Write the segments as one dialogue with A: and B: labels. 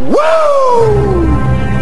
A: Woo!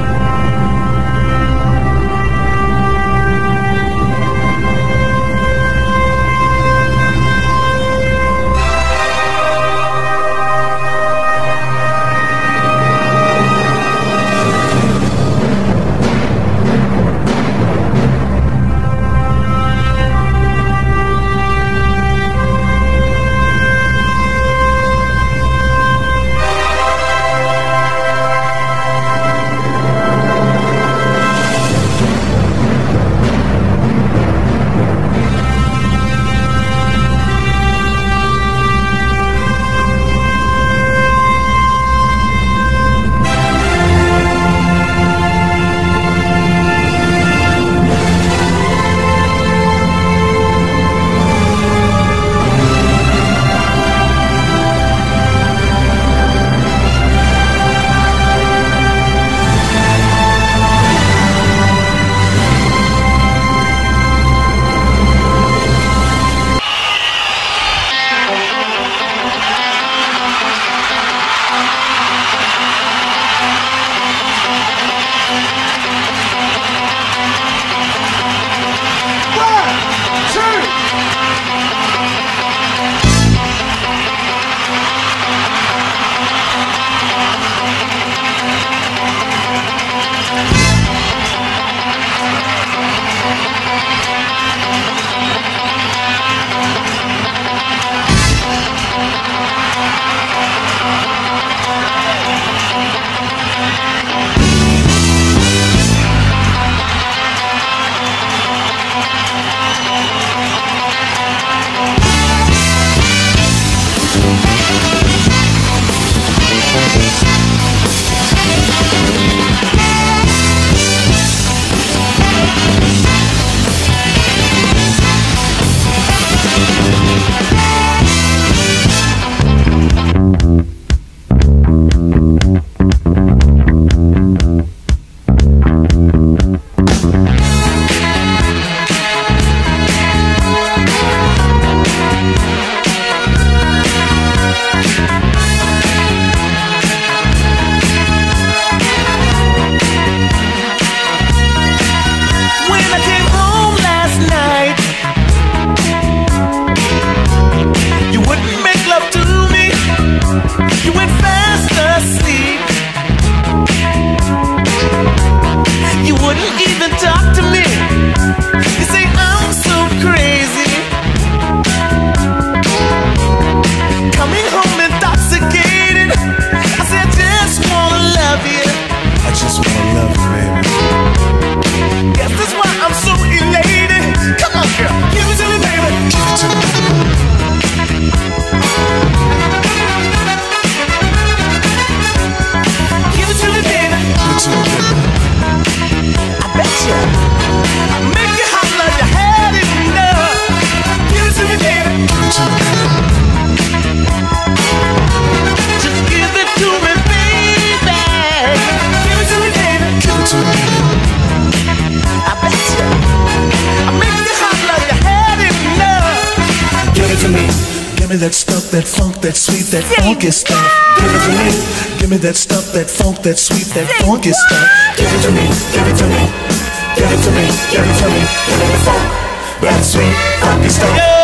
B: Give me that stuff, that funk, that sweet, that funky stuff. Give it to me. Give me that stuff, that funk, that sweet, that funky stuff. Give it to me, give it to me, give it to me, give it to me. Give me the funk, that sweet, funky stuff.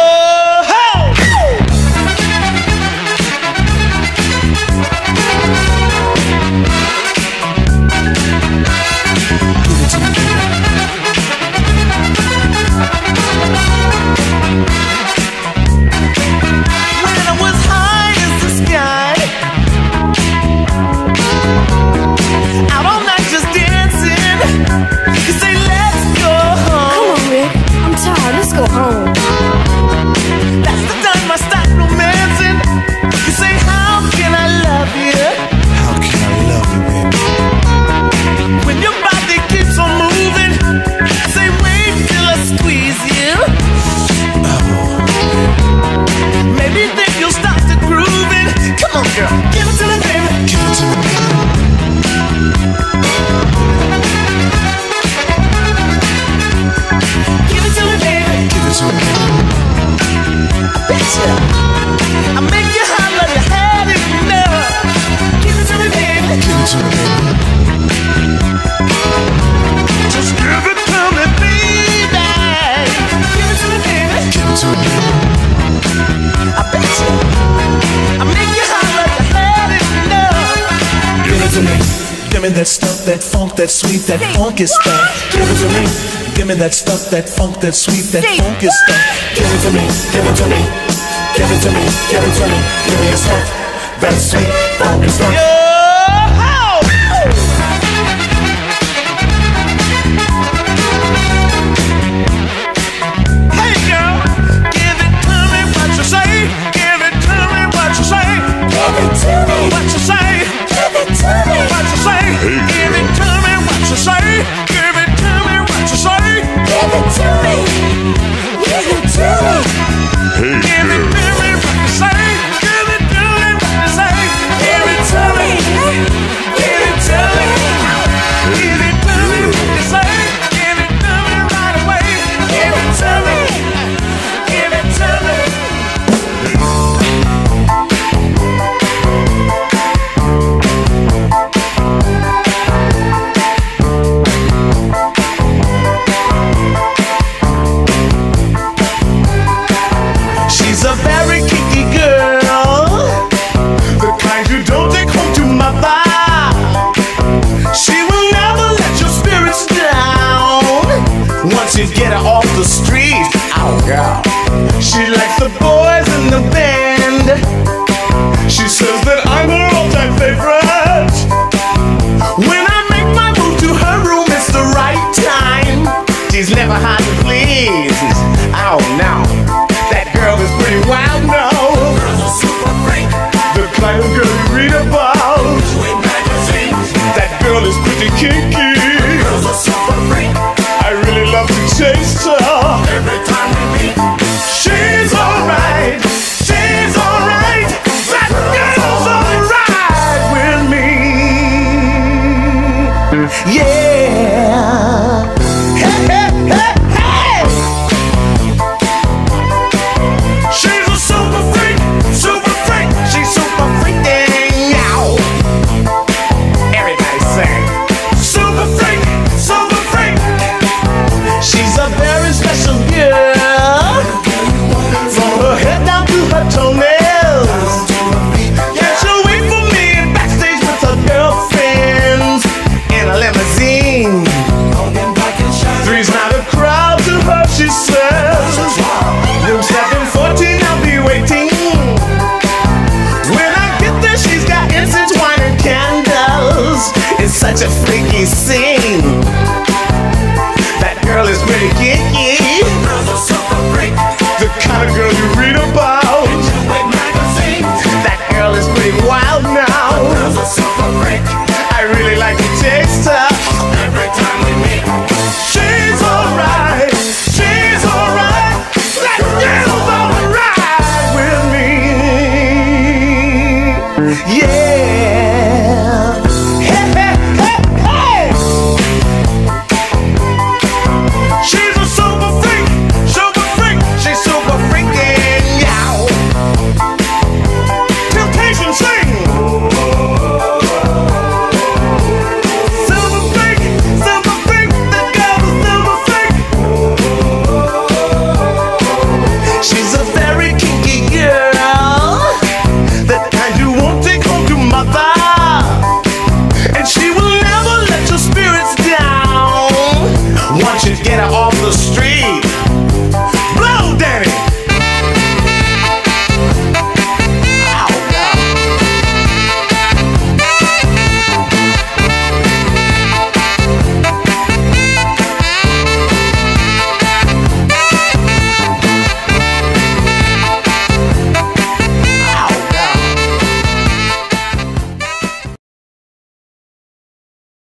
C: Let's go home.
B: it to me, baby.
A: Just give it to me, baby. Give it to me, baby.
B: Give it to me, baby.
A: I bet you. I make you holler your head in love.
B: Give it to me. Give me that stuff, that funk, that sweet, that funky stuff. Give it to me. Give me that stuff, that funk, that sweet, that funky stuff. Give it to me. Give it to me. Give it to me. Give it to me. Give me your stuff, that sweet, funky stuff.
A: Hey girl, give it to me what you say. Give it to me what you say. Give it to me what you say. Give it to me what you say. Give it to me what you say. Give it to me what you say. Give it to me. Give it to me. Give it to me what you say. Give it to me what you say. Give it to me. Give it to me. Give it to me what you say. Give it to me right away. Give it to me. Give it to me. She's a very kinky girl, the kind you don't take home to mother. She will never let your spirits down once you get her off the street. Oh girl, she likes the boys in the band. She says that I'm her all-time favorite. When I make my move to her room, it's the right time. She's never hard to please. Oh no, that girl is pretty wild now. Girl's a super freak, the kind of girl you read about in magazines. That girl is pretty kinky. Girl's a super freak, I really love to taste her. Every time we meet, she's alright. She's alright. That girl's alright with me. Yeah. Hey, hey, hey, hey. She's a super freak, super freak. She's super freaking out. Everybody sing. Super freak, super freak. She's a very special girl. From her head down to her toenails. Yeah, she'll wait for me backstage with her girlfriends in a limousine. Three's not a crowd to her, she says. Room 714, I'll be waiting. When I get there, she's got incense, wine, and candles. It's such a freaky scene.